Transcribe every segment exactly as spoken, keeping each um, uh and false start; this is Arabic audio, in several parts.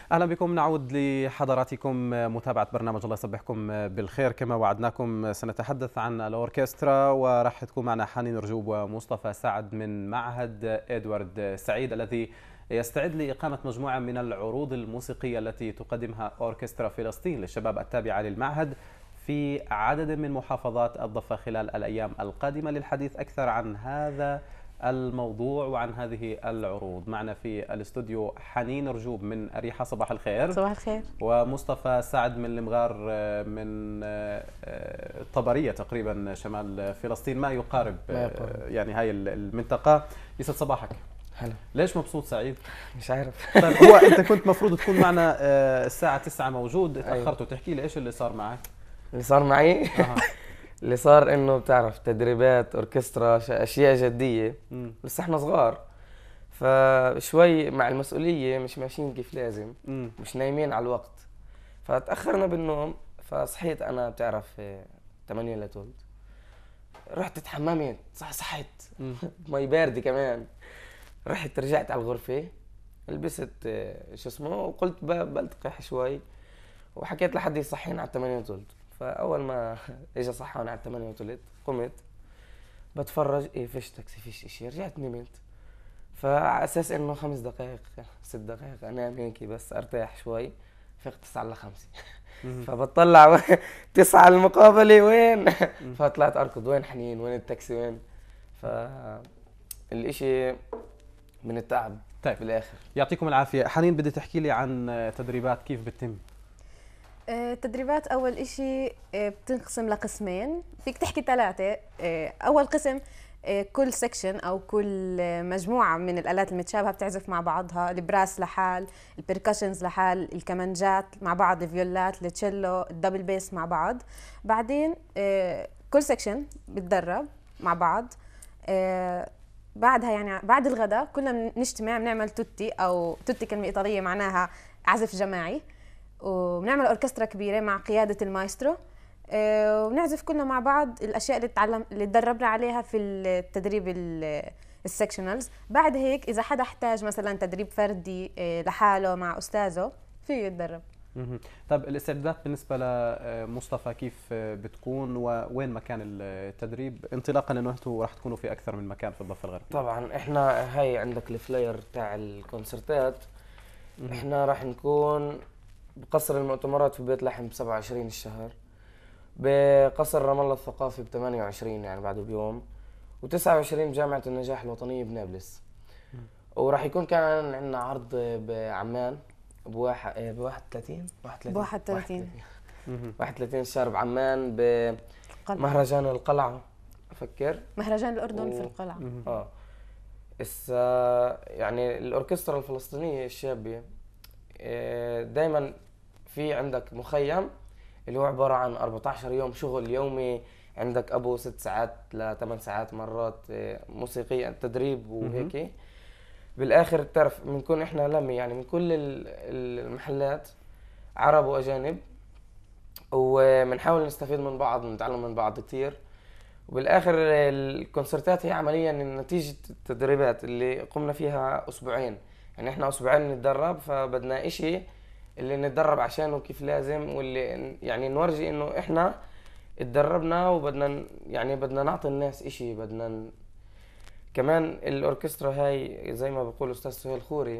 أهلا بكم. نعود لحضراتكم متابعة برنامج الله يصبحكم بالخير. كما وعدناكم سنتحدث عن الأوركسترا، وراح تكون معنا حنين رجوب ومصطفى سعد من معهد إدوارد سعيد الذي يستعد لإقامة مجموعة من العروض الموسيقية التي تقدمها أوركسترا فلسطين للشباب التابعة للمعهد في عدد من محافظات الضفة خلال الأيام القادمة. للحديث أكثر عن هذا الموضوع وعن هذه العروض معنا في الاستوديو حنين رجوب من أريحة. صباح الخير. صباح الخير. ومصطفى سعد من المغار، من طبرية تقريبا شمال فلسطين، ما يقارب, ما يقارب. يعني هاي المنطقة. يسعد صباحك. هلا. ليش مبسوط سعيد؟ مش عارف. طيب هو انت كنت مفروض تكون معنا الساعة تسعة موجود، تأخرت. تحكي لي ايش اللي صار معك؟ اللي صار معي أه. اللي صار انه بتعرف تدريبات اوركسترا اشياء جديه، م. بس احنا صغار فشوي مع المسؤوليه مش ماشيين كيف لازم، م. مش نايمين على الوقت، فتاخرنا بالنوم. فصحيت انا بتعرف ثمانية لتولد، رحت اتحممت صح صحيت مي باردة كمان. رحت رجعت على الغرفه، لبست شو اسمه وقلت بلتقح شوي، وحكيت لحد يصحينا على ثمانية وثلث. فاول ما اجى صحاني على ثمانية وثلث قمت بتفرج، ايه فيش تاكسي فيش اشي، رجعت نمت. فعلى اساس انه خمس دقائق ست دقائق انام هيك بس ارتاح شوي، فقت تسعة الا خمسة. فبطلع تسعة المقابله وين؟ فطلعت اركض وين حنين، وين التاكسي وين؟ فالاشي من التعب. طيب بالاخر يعطيكم العافيه. حنين بدي تحكي لي عن تدريبات كيف بتتم؟ التدريبات أول إشي بتنقسم لقسمين، فيك تحكي ثلاثة. أول قسم كل سكشن أو كل مجموعة من الآلات المتشابهة بتعزف مع بعضها، البراس لحال، البركشنز لحال، الكمانجات مع بعض، الفيولات، التشيلو، الدبل بيس مع بعض. بعدين كل سكشن بتدرب مع بعض. بعدها يعني بعد الغداء كلنا بنجتمع بنعمل توتي، أو توتي كلمة إيطالية معناها عزف جماعي، وبنعمل أوركسترا كبيرة مع قيادة المايسترو، ونعزف كلنا مع بعض الأشياء اللي تعلم اللي تدربنا عليها في التدريب السكشنالز. بعد هيك إذا حدا احتاج مثلا تدريب فردي لحاله مع أستاذه فيه يتدرب. طيب الاستعدادات بالنسبة لمصطفى كيف بتكون، ووين مكان التدريب، انطلاقا انه انتم راح تكونوا في أكثر من مكان في الضفة الغربية؟ طبعا احنا هاي عندك الفلاير تاع الكونسرتات، احنا راح نكون بقصر المؤتمرات في بيت لحم ب سبعة وعشرين الشهر، بقصر رام الله الثقافي ب ثمانية وعشرين يعني بعده بيوم، وتسعة وعشرين بجامعة النجاح الوطنية بنابلس. وراح يكون كان عندنا عرض بعمان بواحد بواحد وثلاثين بواحد وثلاثين واحد وثلاثين الشهر بعمان بمهرجان القلعة، أفكر مهرجان الأردن و... في القلعة. اه اس يعني الأوركسترا الفلسطينية الشابة دائما في عندك مخيم اللي هو عبارة عن أربعة عشر يوم شغل يومي، عندك أبو ست ساعات لثمان ساعات مرات موسيقية تدريب وهيك. بالآخر تعرف بنكون إحنا لمي يعني من كل المحلات، عرب وأجانب، وبنحاول نستفيد من بعض، نتعلم من بعض كتير. وبالآخر الكونسرتات هي عمليا نتيجة التدريبات اللي قمنا فيها أسبوعين، يعني إحنا أسبوعين نتدرب، فبدنا إشي اللي نتدرب عشانه كيف لازم، واللي يعني نورجي إنه إحنا اتدربنا وبدنا يعني بدنا نعطي الناس إشي. بدنا ن... كمان الأوركسترا هاي زي ما بقول أستاذ سهيل خوري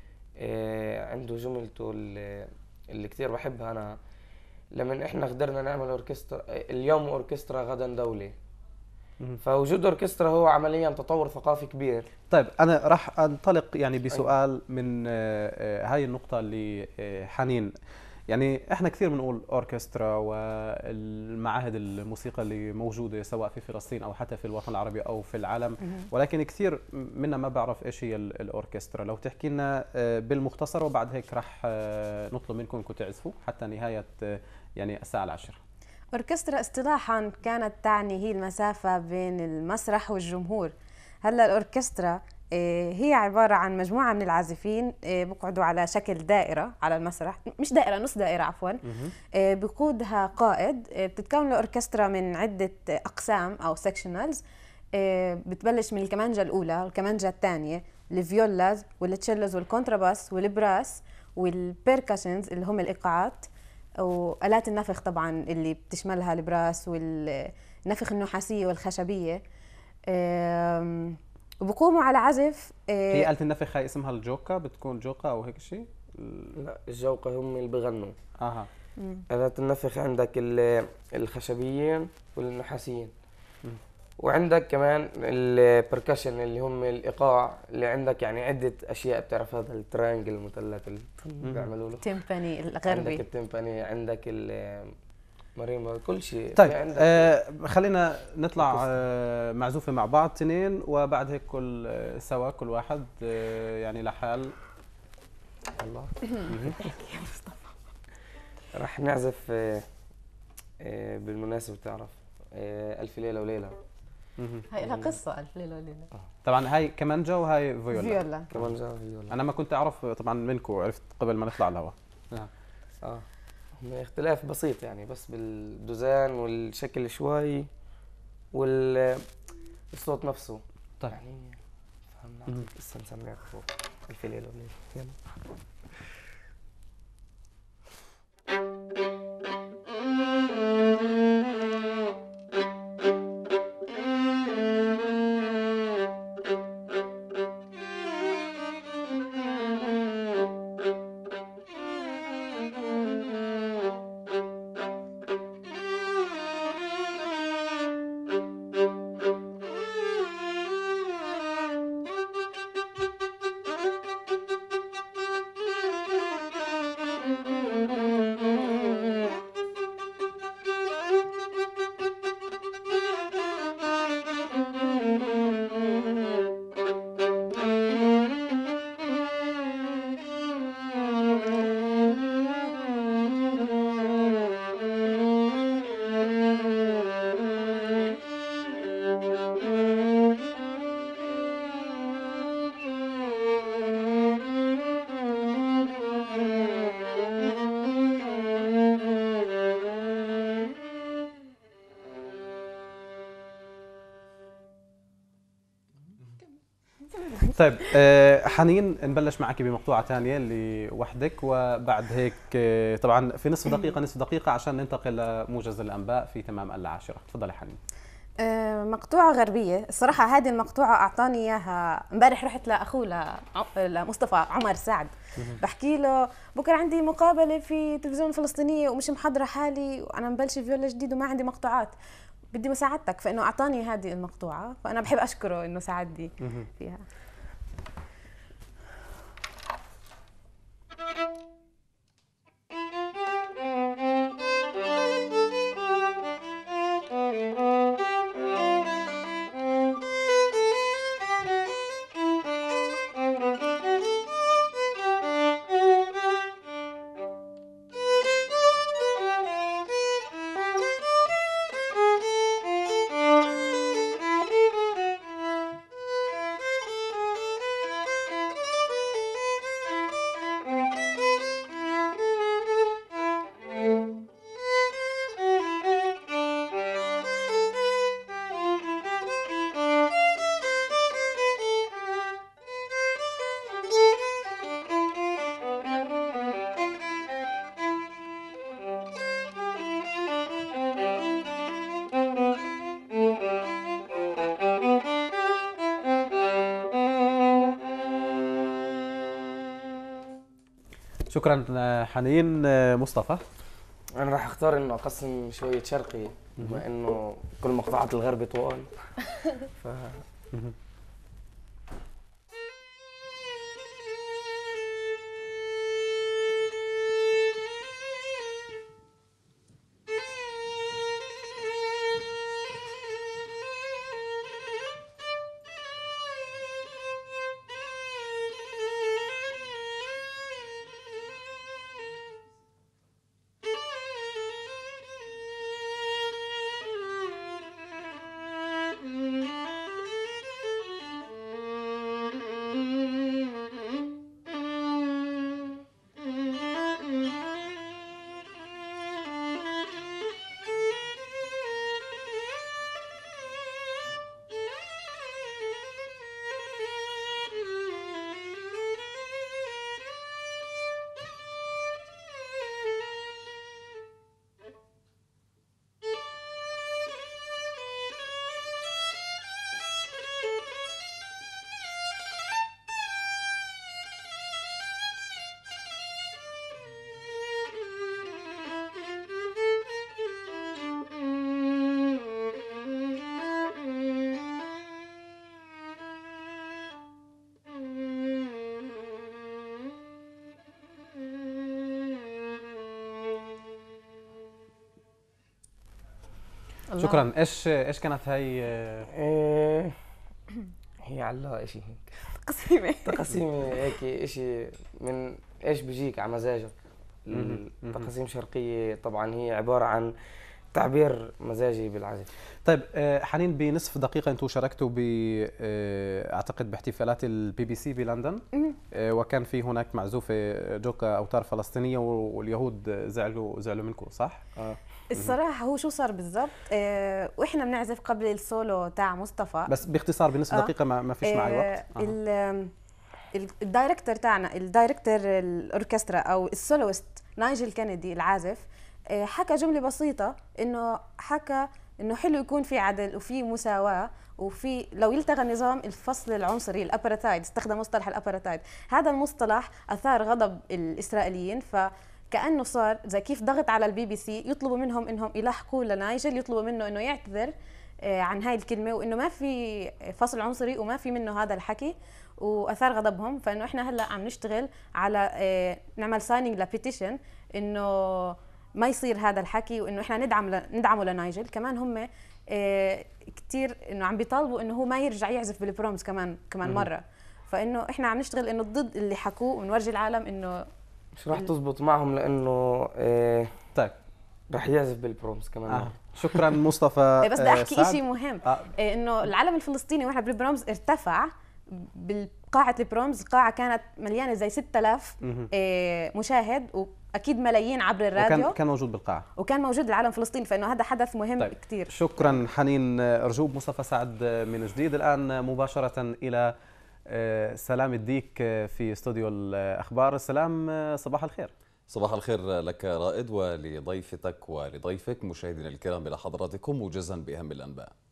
إيه عنده جملته اللي, اللي كتير بحبها أنا، لمن إحنا قدرنا نعمل أوركسترا اليوم أوركسترا غدا دولة. فوجود أوركسترا هو عمليا تطور ثقافي كبير. طيب أنا راح أنطلق يعني بسؤال من هاي النقطة اللي حنين، يعني احنا كثير بنقول اوركسترا والمعاهد الموسيقى اللي موجوده سواء في فلسطين او حتى في الوطن العربي او في العالم، ولكن كثير منا ما بعرف ايش هي الاوركسترا. لو تحكي لنا بالمختصر، وبعد هيك راح نطلب منكم انكم تعزفوا حتى نهايه يعني الساعه العاشرة. اوركسترا اصطلاحا كانت تعني هي المسافه بين المسرح والجمهور. هلا الاوركسترا هي عبارة عن مجموعة من العازفين بيقعدوا على شكل دائرة على المسرح، مش دائرة، نص دائرة عفوا، بقودها قائد. بتتكون الأوركسترا من عدة أقسام أو سكشنالز، بتبلش من الكمانجة الأولى والكمانجة الثانية، الفيولاز والتشيلوز والكونتراباس والبراس والبيركشنز اللي هم الايقاعات، وآلات النفخ طبعا اللي بتشملها البراس والنفخ النحاسية والخشبية. وبقوموا على عزف. هي آلة النفخ هاي اسمها الجوكا، بتكون جوكا أو هيك شيء؟ لا الجوقة هم اللي بغنوا. اها. آلات النفخ عندك الخشبيين والنحاسيين، وعندك كمان البركشن اللي هم الايقاع اللي عندك، يعني عده اشياء بتعرف، هذا الترانجل المثلث اللي بيعملوا له، تيمباني الغربي، عندك التيمباني، عندك الماريمبا، كل شيء. طيب آه خلينا نطلع آه معزوفه مع بعض تنين، وبعد هيك كل آه سوا كل واحد آه يعني لحال. الله. راح نعزف آه آه بالمناسبه بتعرف آه ألف ليلة وليلة. هاي لها قصة ألف ليلة وليلة. طبعا هاي كمانجا وهاي فيولا. فيولا كمانجا وفيولا. أنا ما كنت أعرف طبعا منكم، عرفت قبل ما نطلع الهواء. اه اه اختلاف بسيط يعني، بس بالدوزان والشكل شوي والصوت نفسه. طيب يعني فهمنا قصة نسمعها فوق ألف ليلة وليلة. يلا. طيب حنين، نبلش معك بمقطوعة ثانية اللي وحدك، وبعد هيك طبعا في نصف دقيقة نصف دقيقة عشان ننتقل لموجز الأنباء في تمام العاشرة. تفضلي حنين. مقطوعة غربية الصراحة. هذه المقطوعة أعطاني إياها امبارح، رحت لأخوه لمصطفى عمر سعد، بحكي له بكرة عندي مقابلة في تلفزيون الفلسطينية ومش محضرة حالي وأنا مبلشة فيولا جديد وما عندي مقطوعات، بدي مساعدتك. فإنه أعطاني هذه المقطوعة، فأنا بحب أشكره إنه ساعدني فيها. شكرا حنين. مصطفى، انا راح اختار انه اقسم شويه شرقي، بما انه كل مقطوعات الغربي طوال. ف شكرا. ايش ايش كانت هي؟ إيه هي علاقة شيء هيك تقسيمه تقسيمة هيك شيء من ايش بيجيك على مزاجك. التقاسيم الشرقية طبعا هي عبارة عن تعبير مزاجي بالعزف. طيب حنين، بنصف دقيقة انتم شاركتوا ب اعتقد باحتفالات البي بي سي بلندن، وكان في هناك معزوفة جوكا اوتار فلسطينية واليهود زعلوا زعلوا منكم، صح؟ اه الصراحة هو شو صار بالضبط، اه واحنا بنعزف قبل السولو تاع مصطفى. بس باختصار بنصف آه دقيقة، ما, ما فيش معي وقت. آه. الدايركتور تاعنا، الدايركتور الاوركسترا او السولوست نايجل كينيدي العازف، حكى جملة بسيطة، انه حكى انه حلو يكون في عدل وفي مساواة وفي لو يلتغى نظام الفصل العنصري الابارتايد، استخدم مصطلح الابارتايد. هذا المصطلح اثار غضب الاسرائيليين، فكأنه صار زي كيف ضغط على البي بي سي يطلبوا منهم انهم يلحقوا لنايجل، يطلبوا منه انه يعتذر عن هاي الكلمة، وانه ما في فصل عنصري وما في منه هذا الحكي، واثار غضبهم. فانه احنا هلا عم نشتغل على نعمل سايننج لبيتيشن انه ما يصير هذا الحكي، وانه احنا ندعم ندعمه لنايجل. كمان هم كثير انه عم بيطالبوا انه هو ما يرجع يعزف بالبرومز كمان كمان مره. فانه احنا عم نشتغل انه ضد اللي حكوه، ونورجي العالم انه مش راح تزبط معهم، لانه إيه طيب رح يعزف بالبرومز كمان آه. شكرا مصطفى. بس بدي احكي شيء مهم، آه. انه العلم الفلسطيني واحنا بالبرومز ارتفع بقاعة البرومز. القاعة كانت مليانة زي ستة آلاف مشاهد، واكيد ملايين عبر الراديو، وكان كان موجود بالقاعة، وكان موجود العالم الفلسطيني. فانه هذا حدث مهم طيب. كثير. شكرا حنين رجوب. مصطفى سعد من جديد. الآن مباشرة إلى سلام الديك في استوديو الأخبار. سلام، صباح الخير. صباح الخير لك رائد ولضيفتك ولضيفك. مشاهدينا الكرام، إلى حضراتكم موجزا بأهم الأنباء.